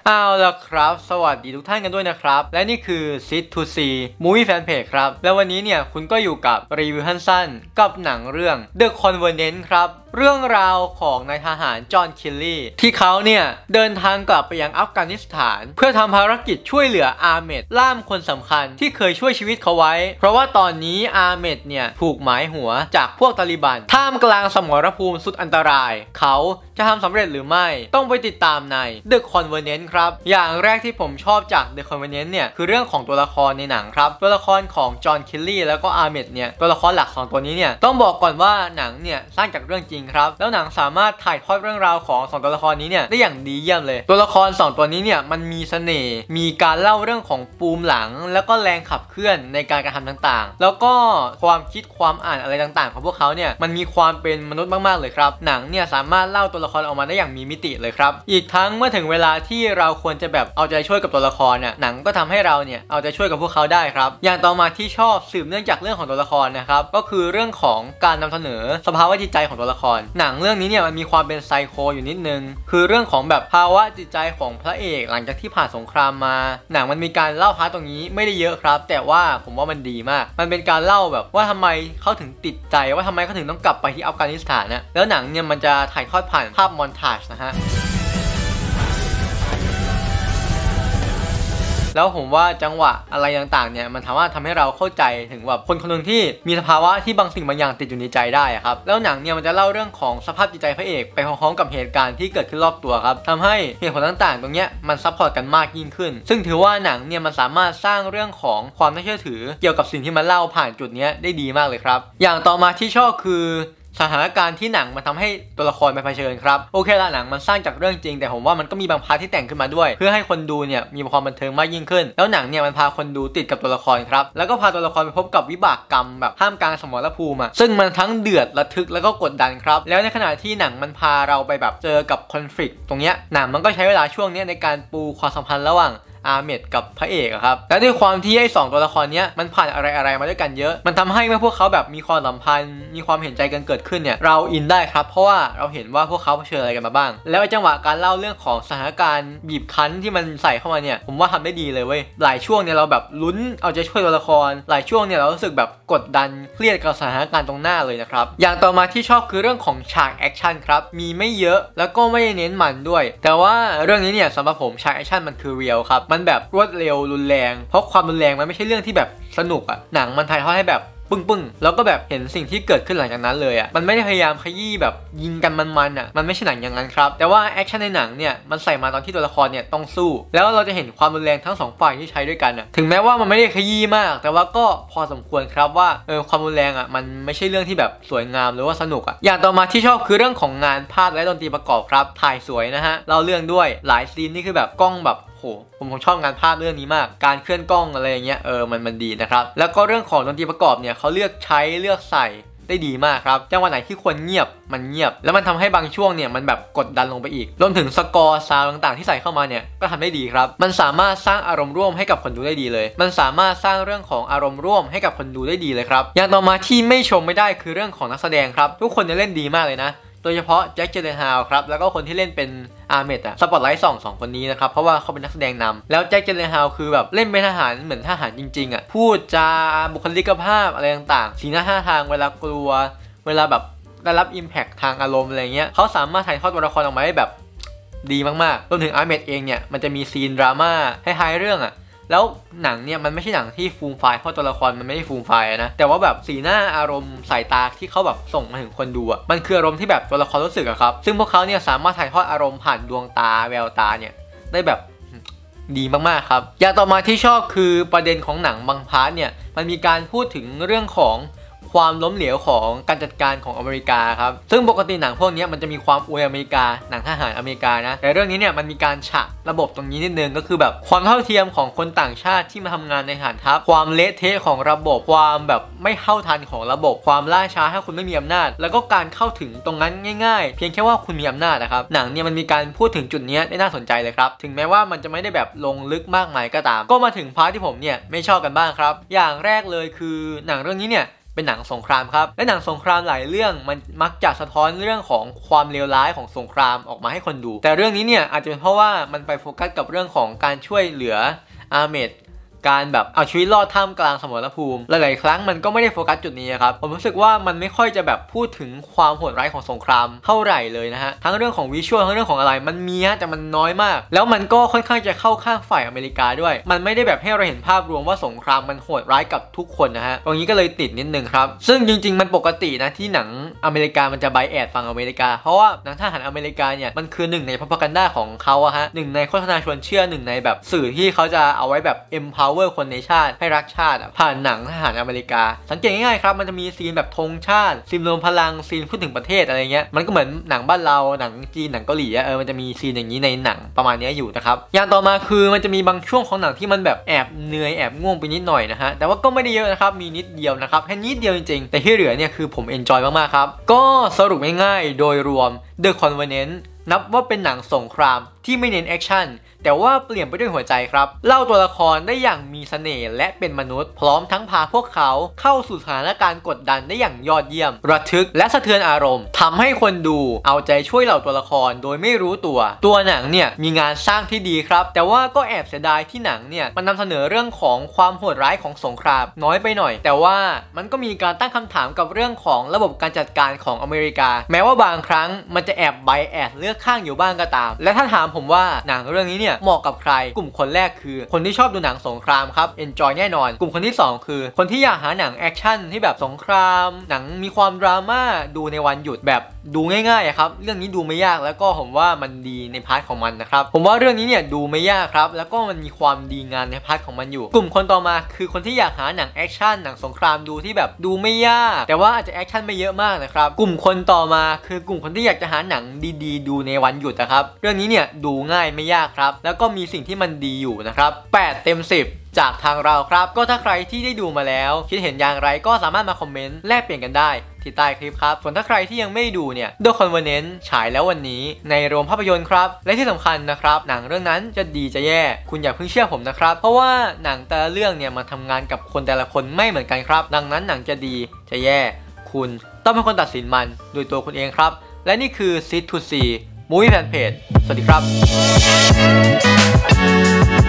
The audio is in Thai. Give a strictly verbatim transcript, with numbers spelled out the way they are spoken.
เอาละครับสวัสดีทุกท่านกันด้วยนะครับและนี่คือ Sit to See Movie Fan Page ครับแล้ววันนี้เนี่ยคุณก็อยู่กับรีวิวสั้นๆกับหนังเรื่อง The Covenant ครับเรื่องราวของนายทหารจอห์นคิลลี่ที่เขาเนี่ยเดินทางกลับไปยังอัฟกานิสถานเพื่อทำภารกิจช่วยเหลืออาเมดล่ามคนสำคัญที่เคยช่วยชีวิตเขาไว้เพราะว่าตอนนี้อาเมดเนี่ยถูกหมายหัวจากพวกตาลิบันท่ามกลางสมรภูมิสุดอันตรายเขาจะทำสำเร็จหรือไม่ต้องไปติดตามใน The Covenant ครับอย่างแรกที่ผมชอบจาก The Covenant เนี่ยคือเรื่องของตัวละครในหนังครับตัวละครของจอห์นคิลลี่แล้วก็อาเมดเนี่ยตัวละครหลักสองตัวนี้เนี่ยต้องบอกก่อนว่าหนังเนี่ยสร้างจากเรื่องจริงครับแล้วหนังสามารถถ่ายทอดเรื่องราวของสองตัวละครนี้เนี่ยได้อย่างดีเยี่ยมเลยตัวละครสองตัวนี้เนี่ยมันมีเสน่ห์มีการเล่าเรื่องของปูมหลังแล้วก็แรงขับเคลื่อนในการกระทำต่างๆแล้วก็ความคิดความอ่านอะไรต่างๆของพวกเขาเนี่ยมันมีความเป็นมนุษย์มากๆเลยครับหนังเนี่ยสามารถเล่าตัวละครออกมาได้อย่างมีมิติเลยครับอีกทั้งเมื่อถึงเวลาที่เราควรจะแบบเอาใจช่วยกับตัวละครเนี่ยหนังก็ทำให้เราเนี่ยเอาใจช่วยกับพวกเขาได้ครับอย่างต่อมาที่ชอบสืบเนื่องจากเรื่องของตัวละครนะครับก็คือเรื่องของการนำเสนอสภาวะจิตใจของตัวละครหนังเรื่องนี้เนี่ยมันมีความเป็นไซโคอยู่นิดนึงคือเรื่องของแบบภาวะจิตใจของพระเอกหลังจากที่ผ่านสงครามมาหนังมันมีการเล่าพาร์ทตรงนี้ไม่ได้เยอะครับแต่ว่าผมว่ามันดีมากมันเป็นการเล่าแบบว่าทำไมเขาถึงติดใจว่าทำไมเขาถึงต้องกลับไปที่อัฟกานิสถานนะแล้วหนังเนี่ยมันจะถ่ายทอดผ่านภาพมอนทาจนะฮะแล้วผมว่าจังหวะอะไรต่างๆเนี่ยมันสามารถทำให้เราเข้าใจถึงแบบคนคนหนึ่งที่มีสภาวะที่บางสิ่งบางอย่างติดอยู่ในใจได้ครับแล้วหนังเนี่ยมันจะเล่าเรื่องของสภาพจิตใจพระเอกไปพร้อมๆกับเหตุการณ์ที่เกิดขึ้นรอบตัวครับทำให้เหตุผลต่างๆตรงเนี้ยมันซัพพอร์ตกันมากยิ่งขึ้นซึ่งถือว่าหนังเนี่ยมันสามารถสร้างเรื่องของความน่าเชื่อถือเกี่ยวกับสิ่งที่มันเล่าผ่านจุดนี้ได้ดีมากเลยครับอย่างต่อมาที่ชอบคือสถานการณ์ที่หนังมันทำให้ตัวละครไปเผชิญครับโอเคละหนังมันสร้างจากเรื่องจริงแต่ผมว่ามันก็มีบางพาร์ทที่แต่งขึ้นมาด้วยเพื่อให้คนดูเนี่ยมีความบันเทิงมากยิ่งขึ้นแล้วหนังเนี่ยมันพาคนดูติดกับตัวละครครับแล้วก็พาตัวละครไปพบกับวิบากกรรมแบบท่ามกลางสมรภูมิซึ่งมันทั้งเดือดระทึกแล้วก็กดดันครับแล้วในขณะที่หนังมันพาเราไปแบบเจอกับคอนฟ lict ตรงเนี้ยหนังมันก็ใช้เวลาช่วงนี้ในการปูความสัมพันธ์ระหว่างอาเมดกับพระเอกครับและด้วยความที่ไอ้สองตัวละครนี้มันผ่านอะไรๆมาด้วยกันเยอะมันทำให้เมื่อพวกเขาแบบมีความสัมพันธ์มีความเห็นใจกันเกิดขึ้นเนี่ยเราอินได้ครับเพราะว่าเราเห็นว่าพวกเขาเผชิญอะไรกันมาบ้างแล้วไอ้จังหวะการเล่าเรื่องของสถานการณ์บีบคั้นที่มันใส่เข้ามาเนี่ยผมว่าทำได้ดีเลยเว้ยหลายช่วงเนี่ยเราแบบลุ้นเอาใจช่วยตัวละครหลายช่วงเนี่ยเรารู้สึกแบบกดดันเครียดกับสถานการณ์ตรงหน้าเลยนะครับอย่างต่อมาที่ชอบคือเรื่องของฉากแอคชั่นครับมีไม่เยอะแล้วก็ไม่เน้นมันด้วยแต่ว่าเรื่องนี้เนี่ยสำหรับผมฉากแอคชั่นมันคือเรียลครับมันแบบรวดเร็วรุนแรงเพราะความรุนแรงมันไม่ใช่เรื่องที่แบบสนุกอะหนังมันถ่ายทอดให้แบบปึ้งปึ้งแล้วก็แบบเห็นสิ่งที่เกิดขึ้นหลังจากนั้นเลยอะมันไม่ได้พยายามขยี้แบบยิงกันมันๆอะมันไม่ใช่หนังอย่างนั้นครับแต่ว่าแอคชั่นในหนังเนี่ยมันใส่มาตอนที่ตัวละครเนี่ยต้องสู้แล้วเราจะเห็นความรุนแรงทั้งสองฝ่ายที่ใช้ด้วยกันอะถึงแม้ว่ามันไม่ได้ขยี้มากแต่ว่าก็พอสมควรครับว่าเออความรุนแรงอะมันไม่ใช่เรื่องที่แบบสวยงามหรือว่าสนุกอะอย่างต่อมาที่ชอบคือเรื่องของงานภาพและดนตรีประกอบครับถ่ายสวยนะฮะเราเรื่องด้วยหลายซีนนี่คือแบบกล้องแบบโหผมชอบงานภาพเรื่องนี้มากการเคลื่อนกล้องอะไรอย่างเงี้ยเออมันมันดีนะครับแล้วก็เรื่องของดนตรีประกอบเนี่ยเขาเลือกใช้เลือกใส่ได้ดีมากครับจังหวะไหนที่ควรเงียบมันเงียบแล้วมันทำให้บางช่วงเนี่ยมันแบบกดดันลงไปอีกรวมถึงสกอร์ซาวด์ต่างๆที่ใส่เข้ามาเนี่ยก็ทำได้ดีครับมันสามารถสร้างอารมณ์ร่วมให้กับคนดูได้ดีเลยมันสามารถสร้างเรื่องของอารมณ์ร่วมให้กับคนดูได้ดีเลยครับอย่างต่อมาที่ไม่ชมไม่ได้คือเรื่องของนักแสดงครับทุกคนเนี่ยเล่นดีมากเลยนะโดยเฉพาะแจ็ค เจเลนฮาลครับแล้วก็คนที่เล่นเป็นอาเมดอะสปอตไลท์ส่องสองคนนี้นะครับเพราะว่าเขาเป็นนักแสดงนำแล้วแจ็ค เจเลนฮาลคือแบบเล่นเป็นทหารเหมือนทหารจริงๆอะพูดจาบุคลิกภาพอะไรต่างๆสีหน้าท่าทางเวลากลัวเวลาแบบได้รับอิมแพคทางอารมณ์อะไรเงี้ยเขาสามารถถ่ายทอดตัวละครออกมาได้แบบดีมากๆรวมถึงอาเมดเองเนี่ยมันจะมีซีนดราม่าให้ท้ายเรื่องอะแล้วหนังเนี่ยมันไม่ใช่หนังที่ฟูมไฟล์เพราะตัวละครมันไม่ได้ฟูมไฟล์นะแต่ว่าแบบสีหน้าอารมณ์สายตาที่เขาแบบส่งมาถึงคนดูอ่ะมันคืออารมณ์ที่แบบตัวละครรู้สึกอะครับซึ่งพวกเขาเนี่ยสามารถถ่ายทอดอารมณ์ผ่านดวงตาแววตาเนี่ยได้แบบดีมากๆครับอย่างต่อมาที่ชอบคือประเด็นของหนังบางพาร์ทเนี่ยมันมีการพูดถึงเรื่องของความล้มเหลวของการจัดการของอเมริกาครับซึ่งปกติหนังพวกนี้มันจะมีความอวยอเมริกาหนังทหารอเมริกานะแต่เรื่องนี้เนี่ยมันมีการฉะระบบตรงนี้นิดนึงก็คือแบบความเท่าเทียมของคนต่างชาติที่มาทำงานในฐานทัพความเละเทะของระบบความแบบไม่เท่าทันของระบบความล่าช้าถ้าคุณไม่มีอำนาจแล้วก็การเข้าถึงตรงนั้นง่ายๆเพียงแค่ว่าคุณมีอำนาจนะครับหนังเนี่ยมันมีการพูดถึงจุดนี้ได้น่าสนใจเลยครับถึงแม้ว่ามันจะไม่ได้แบบลงลึกมากมายก็ตามก็มาถึงพาร์ทที่ผมเนี่ยไม่ชอบกันบ้างครับอย่างแรกเลยคือหนังเรื่องนี้เนี่ยเป็นหนังสงครามครับและหนังสงครามหลายเรื่องมันมักจะสะท้อนเรื่องของความเลวร้ายของสงครามออกมาให้คนดูแต่เรื่องนี้เนี่ยอาจจะเป็นเพราะว่ามันไปโฟกัสกับเรื่องของการช่วยเหลืออาเมดการแบบเอาชีวิตรอดท่ามกลางสมรภูมิหลายๆครั้งมันก็ไม่ได้โฟกัสจุดนี้ครับผมรู้สึกว่ามันไม่ค่อยจะแบบพูดถึงความโหดร้ายของสงครามเท่าไหร่เลยนะฮะทั้งเรื่องของวิชวลทั้งเรื่องของอะไรมันมีฮะแต่มันน้อยมากแล้วมันก็ค่อนข้างจะเข้าข้างฝ่ายอเมริกาด้วยมันไม่ได้แบบให้เราเห็นภาพรวมว่าสงครามมันโหดร้ายกับทุกคนนะฮะตรงนี้ก็เลยติดนิดนึงครับซึ่งจริงๆมันปกตินะที่หนังอเมริกามันจะไบแอดฝั่งอเมริกาเพราะว่าหนังทหารอเมริกาเนี่ยมันคือหนึ่งในพ propaganda ของเขาอะฮะหนึ่งในโฆษณาชวนเชื่อหนึ่งในแบบสื่อที่เขาจะเอาไว้แบบ empower คนในชาติให้รักชาติผ่านหนังทหารอเมริกาสังเกตง่ายๆครับมันจะมีซีนแบบธงชาติซีนรวมพลังซีนพูดถึงประเทศอะไรเงี้ยมันก็เหมือนหนังบ้านเราหนังจีนหนังเกาหลีเออมันจะมีซีนอย่างนี้ในหนังประมาณนี้อยู่นะครับอย่างต่อมาคือมันจะมีบางช่วงของหนังที่มันแบบแอบเหนื่อยแอบง่วงไปนิดหน่อยนะฮะแต่ว่าก็ไม่ได้เยอะนะครับมีนิดเดียวนะครับแค่นิดเดียวจริงๆแต่ที่เหลือเนี่ยคือผมเอนจอยมากๆครับก็สรุปง่ายๆโดยรวม The Covenant นับว่าเป็นหนังสงครามที่ไม่เน้นแอคชั่นแต่ว่าเปลี่ยนไปด้วยหัวใจครับเล่าตัวละครได้อย่างมีเสน่ห์และเป็นมนุษย์พร้อมทั้งพาพวกเขาเข้าสู่สถานการณ์กดดันได้อย่างยอดเยี่ยมระทึกและสะเทือนอารมณ์ทำให้คนดูเอาใจช่วยเหล่าตัวละครโดยไม่รู้ตัวตัวหนังเนี่ยมีงานสร้างที่ดีครับแต่ว่าก็แอบเสียดายที่หนังเนี่ยมันนำเสนอเรื่องของความโหดร้ายของสงครามน้อยไปหน่อยแต่ว่ามันก็มีการตั้งคำถามกับเรื่องของระบบการจัดการของอเมริกาแม้ว่าบางครั้งมันจะแอบไบแอดเลือกข้างอยู่บ้างก็ตามและถ้าถามผมว่าหนังเรื่องนี้เนี่ยเหมาะกับใครกลุ่มคนแรกคือคนที่ชอบดูหนังสงครามครับเอนจอยแน่นอนกลุ่มคนที่สองคือคนที่อยากหาหนังแอคชั่นที่แบบสงครามหนังมีความดราม่าดูในวันหยุดแบบดูง่ายๆครับเรื่องนี้ดูไม่ยากแล้วก็ผมว่ามันดีในพาร์ทของมันนะครับผมว่าเรื่องนี้เนี่ยดูไม่ยากครับแล้วก็มันมีความดีงานในพาร์ทของมันอยู่กลุ่มคนต่อมาคือคนที่อยากหาหนังแอคชั่นหนังสงครามดูที่แบบดูไม่ยากแต่ว่าอาจจะแอคชั่นไม่เยอะมากนะครับกลุ่มคนต่อมาคือกลุ่มคนที่อยากจะหาหนังดีๆดูในวันหยุดนะครับเรื่องนี้เนี่ยดูง่ายไม่ยากครับแล้วก็มีสิ่งที่มันดีอยู่นะครับแปดเต็มสิบจากทางเราครับก็ถ้าใครที่ได้ดูมาแล้วคิดเห็นอย่างไรก็สามารถมาคอมเมนต์แลกเปลี่ยนกันได้ที่ใต้คลิปครับส่วนถ้าใครที่ยังไม่ดูเนี่ย The Covenant ฉายแล้ววันนี้ในโรงภาพยนตร์ครับและที่สำคัญนะครับหนังเรื่องนั้นจะดีจะแย่คุณอย่าเพิ่งเชื่อผมนะครับเพราะว่าหนังแต่ละเรื่องเนี่ยมันทำงานกับคนแต่ละคนไม่เหมือนกันครับดังนั้นหนังจะดีจะแย่คุณต้องเป็นคนตัดสินมันโดยตัวคุณเองครับและนี่คือ Sit to See Movie Fan Page สวัสดีครับ